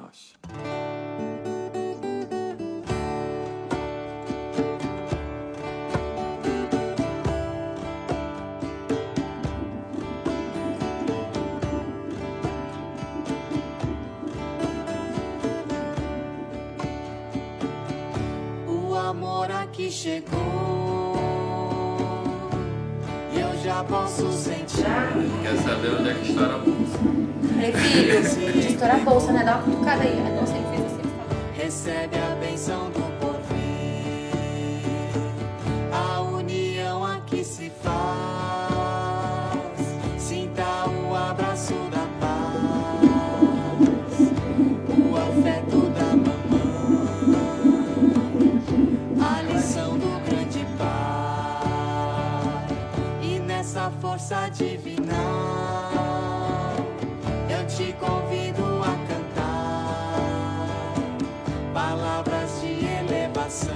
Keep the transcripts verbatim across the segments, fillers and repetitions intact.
Rocha. O amor aqui chegou, eu já posso sentir. Quer saber onde é que estoura a bolsa? Falei, filho, de estourar a bolsa, né? Dá uma cutucada aí. Aí você fez assim. Recebe a benção do porvir, a união aqui se faz. Sinta o abraço da paz, o afeto da mamãe, a lição do grande pai. E nessa força divina eu te convido a cantar palavras de elevação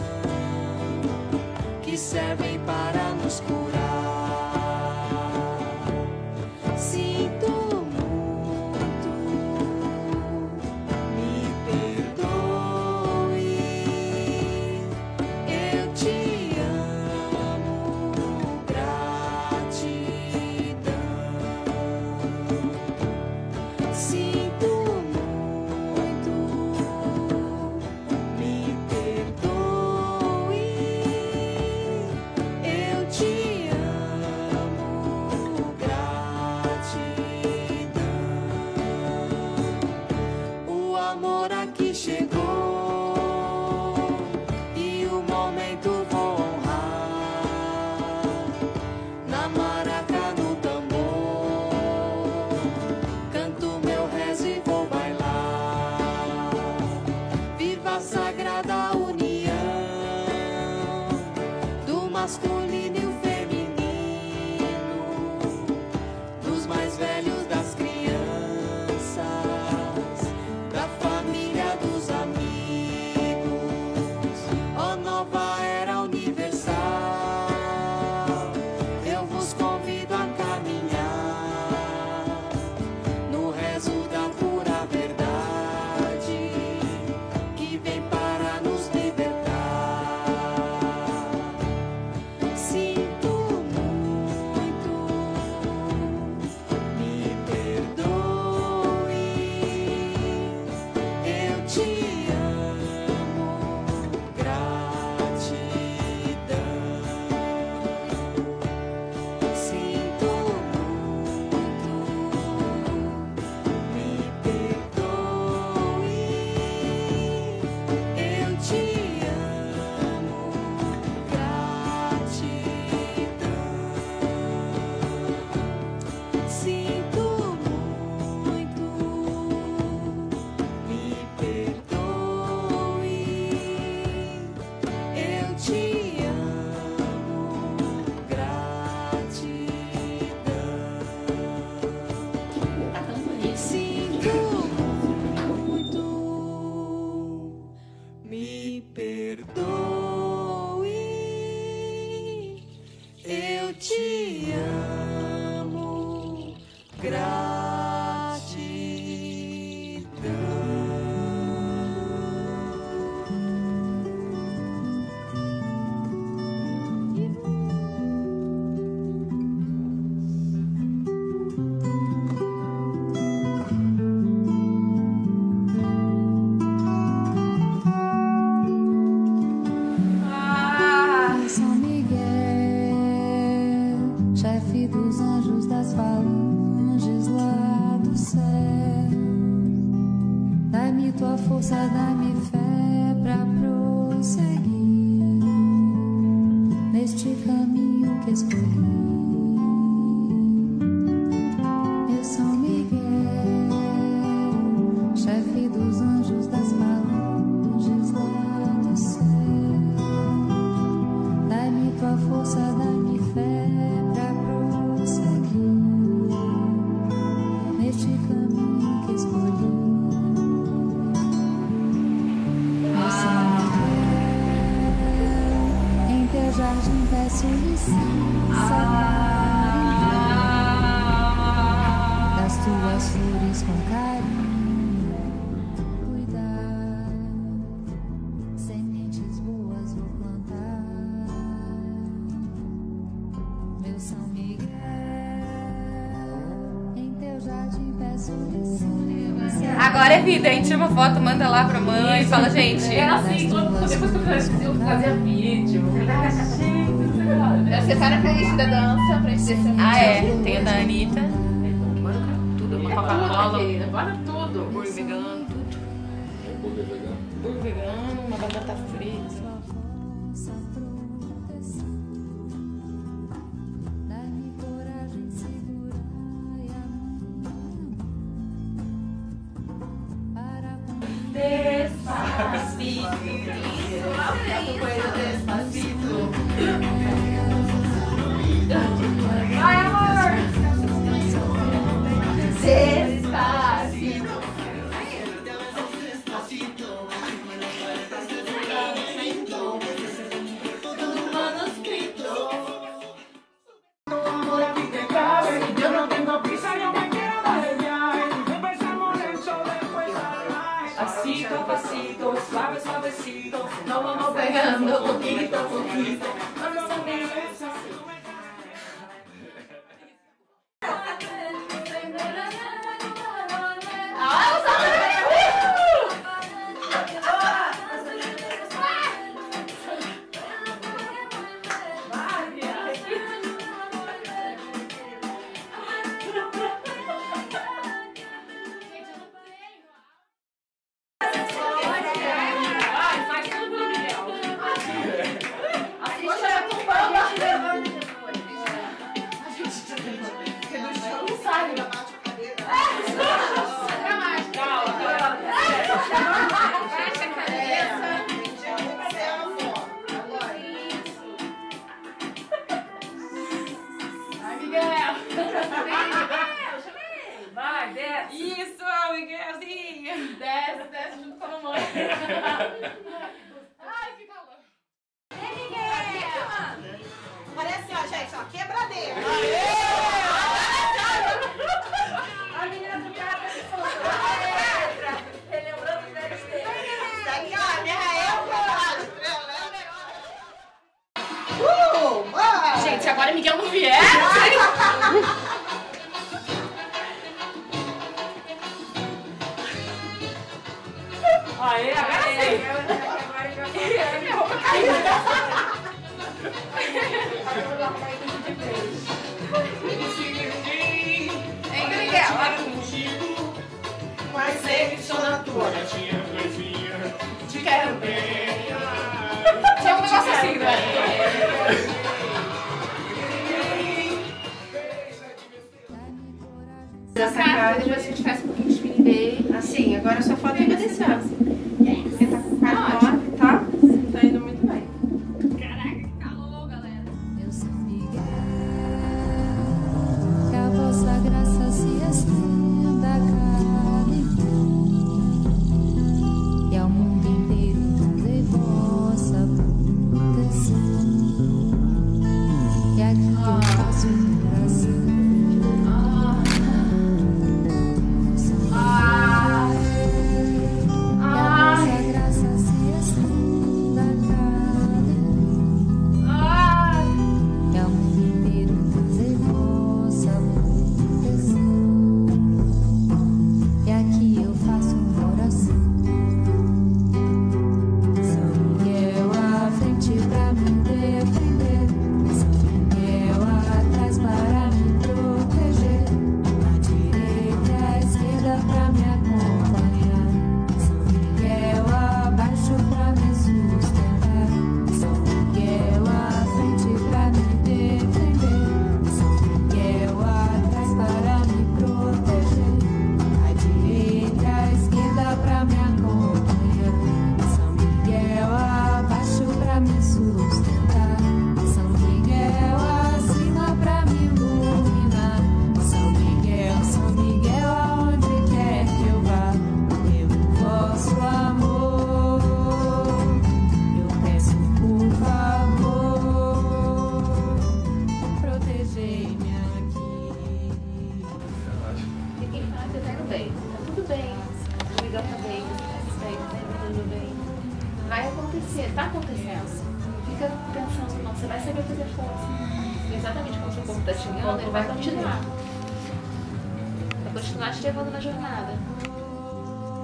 que servem para nos curar. Sinto muito, me perdoe, eu te amo, gratidão. Sinto muito, me perdoe, eu te amo, gratidão. O amor aqui chegou e o momento vou honrar. Na maraca, no tambor, canto meu rezo e vou bailar. Viva a sagrada união do masculino e o feminino, dos mais velhos, das crianças, da família, dos amigos. Ó nova era universal, eu vos convido a caminhar no rezo da pura verdade que vem para nos libertar. Sinto muito, me perdoe, eu te amo, gratidão. Sinto muito, me perdoe, eu te amo, gratidão. Sinto muito, me perdoe, eu te amo, gratidão. Tá cantando isso. Sinto muito, me perdoe, eu te amo, Ah, São Miguel, chefe dos anjos das falanges lá do céu, dai-me tua força, dai-me fé pra prosseguir neste caminho que escolhi. Eu sou Miguel, chefe dos anjos das falanges lá do céu, dai-me tua força, dai-me fé pra prosseguir neste caminho que escolhi. Eu sou Miguel, em teu jardim peço licença das tuas flores com carinho. Agora é vida, a gente tira uma foto, manda lá pra mãe, fala, gente. É assim, quando, depois que eu fazia, eu fazia vídeo. Você tá na playlist da dança pra gente ver. Ah, é. Tem a da Anitta. Tudo, uma Coca-Cola. Bora tudo. Hambúrguer vegano, tudo. Hambúrguer vegano. Hambúrguer vegano, uma batata frita. Dá-me coragem de segurar e amar para Despacito. Despacito. Vai, amor. Despacito. Yo no tengo prisa, yo me quiero dar el viaje. Empezamos lento, después salvaje. Pasito a pasito, suave, suavecito. Nos vamos pegando poquito a poquito. Vamos a ver. Vai, desce. Isso, Miguelzinho. Desce, desce junto com a mamãe. Ai, que calor. Olha assim, ó, gente, ó, quebradeira. A menina do cara relembrando os velhos tempos. Aqui, ó, minha época. Uh, vai. Gente, se agora Miguel não vier. Aê, agora sim. Minha roupa caiu. Hein, Miguel? Mas sempre sou na tua. Te quero bem. Tinha um negócio assim, né? Essa cara, depois a gente faz um pouquinho de spinning day. Assim, agora só falta obedecer. Você tá com cara nova, tá? Tá indo muito bem. Meu São Miguel, que a vossa graça se estenda a cada e ao mundo inteiro dê vossa proteção. E aqui eu faço oração. Vai acontecer, tá acontecendo. Não fica pensando, não, você vai saber fazer força. Exatamente como o seu corpo tá te guiando, ele vai continuar. Vai continuar te levando na jornada.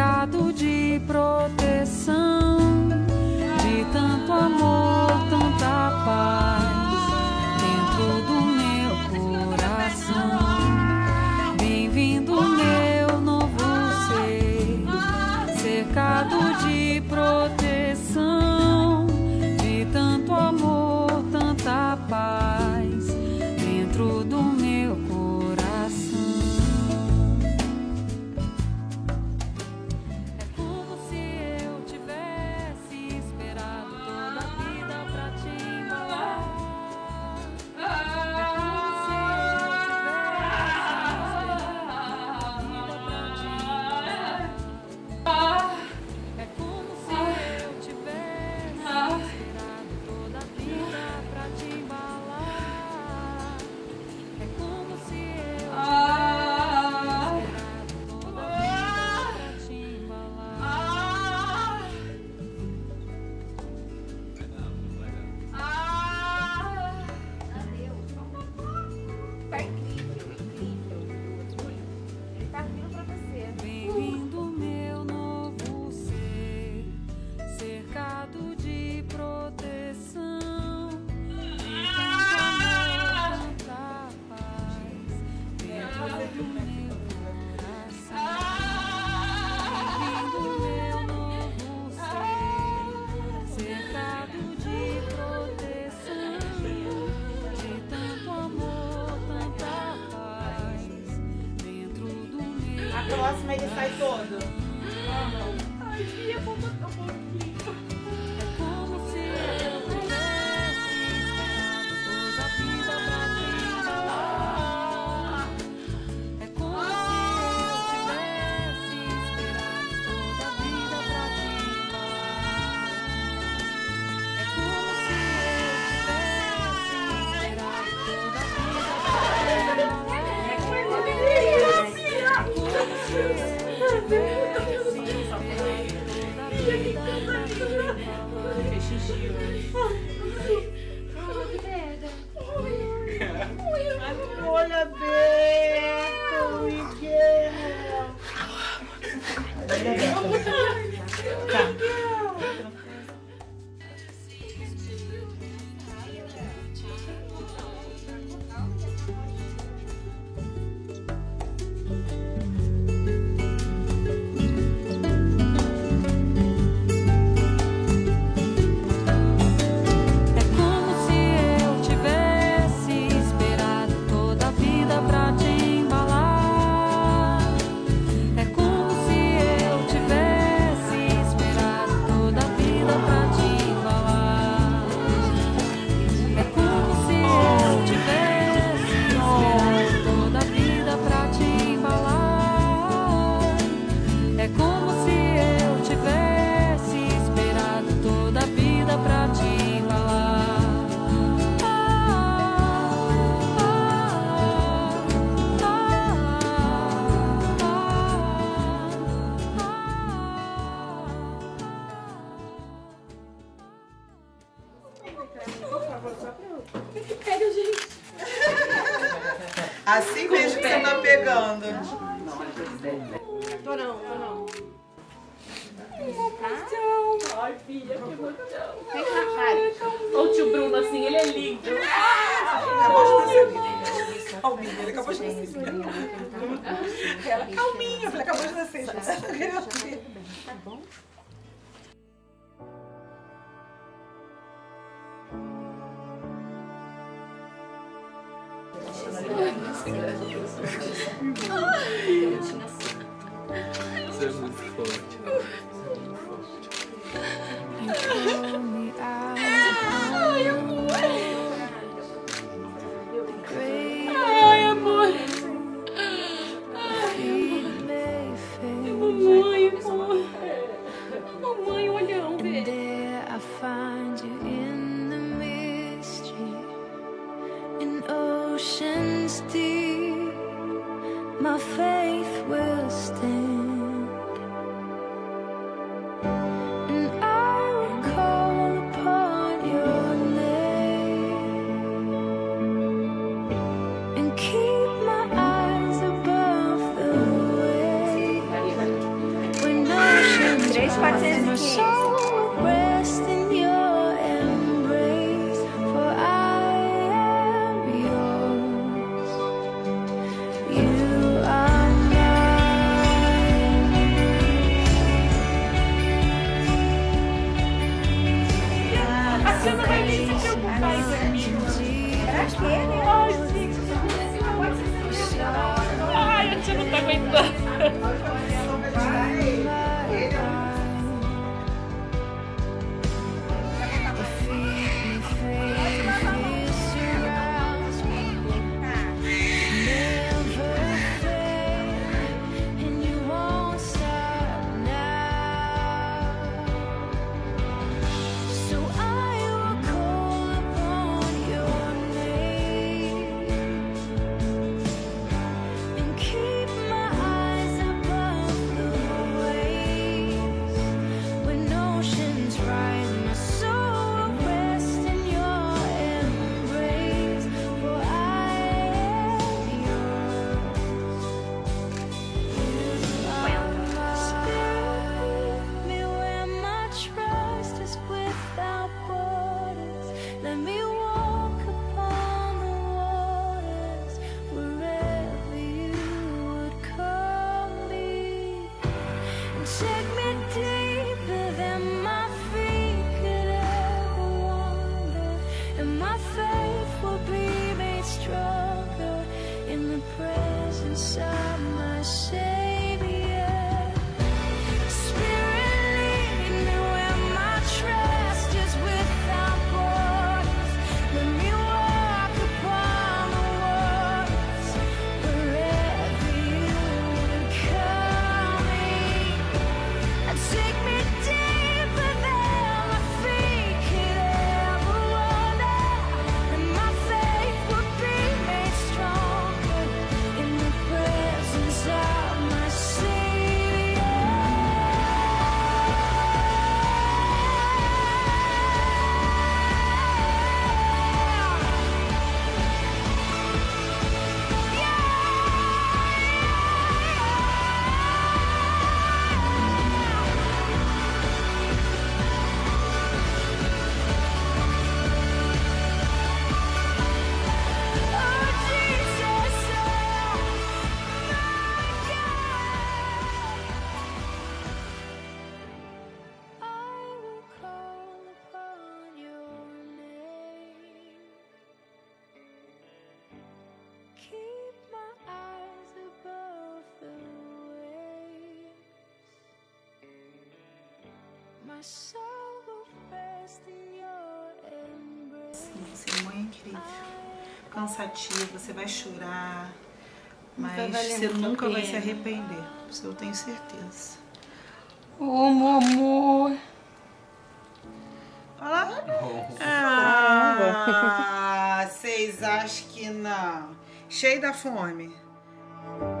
cercado de proteção, de tanto amor, tanta paz dentro do meu coração. Bem-vindo, meu novo ser, cercado de proteção, de tanto amor, tanta paz dentro do meu coração. É como se eu tivesse esperado toda a vida pra te embalar. É como se eu tivesse esperado toda a vida pra te embalar. É como se eu tivesse esperado toda a vida pra te embalar. Tá incrível, incrível. Ele tá vindo pra você. Bem-vindo, meu novo ser, cercado de proteção, de tanto amor, tanta paz dentro do meu coração. Bem-vindo, meu novo ser, cercado de proteção, de tanto amor, tanta paz dentro do meu. A próxima ele sai todo. Ai, Bia, vou botar um pouquinho. É como se eu tivesse esperado toda a vida pra te embalar. É como se eu tivesse esperado toda a vida pra te embalar. É como se eu tivesse esperado toda a vida pra te embalar. É como se eu tivesse esperado toda a vida Fez xixi hoje. Olha, Beto, Miguel. É como se eu tivesse esperado toda a vida pra te embalar. É como se eu tivesse esperado toda a vida pra te embalar. É como se eu tivesse esperado toda a vida pra te embalar. É como se eu tivesse esperado toda a vida pra te embalar. Ah, ah, Pega, gente. Assim mesmo que você tá pegando. Tô não, tô não. Ai, filha, que emoção. Vem cá, Mari. Olha o tio Bruno assim, ele é lindo. Acabou de nascer. Olha o menino, ele acabou de nascer. Ela calminha, eu falei, acabou de nascer. Tá bom? Você é muito forte. pull me out. Ai, amor. Great Ai, amor. feet may fail, Mamãe, amor. Mamãe, olhão, and velho. there I find you in the mystery, in oceans deep. My faith will stand. três mil quatrocentos e quinze. Rest in your embrace, for I am yours. You are mine. A Tina vai vir se preocupar isso comigo. Pra quê, né? Ai, gente, ai, a Tina não tá aguentando. Take me deeper than my feet could ever wander, and my faith will be made stronger in the presence of my Savior. Spirit, lead me where my trust is without borders. Let me walk upon the waters wherever you would call me. Take me deeper than my feet could ever wander, and my faith will be made stronger in the presence of my Savior. Oh Jesus, oh my God, I will call upon your name. Keep my eyes above the waves. My soul will rest in your embrace. Sim, você é mãe incrível. Cansativo, você vai chorar, mas vai valer você muito a nunca vai pena. se arrepender. Isso eu tenho certeza. Ô, meu amor. Olha lá. Ah, vocês acham que não? Cheio da fome.